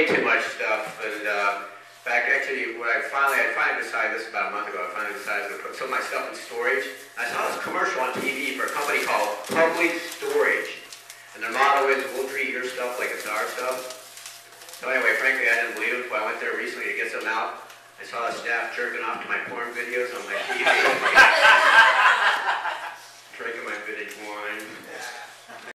too much stuff. And in fact, actually, when I finally decided this about a month ago. I finally decided to put some of my stuff in storage. I saw this commercial on TV for a company called Public Storage, and their motto is, "We'll treat your stuff like it's our stuff." So anyway, frankly, I didn't believe it, but I went there recently to get some out. I saw the staff jerking off to my porn videos on my TV. Drinking my vintage wine.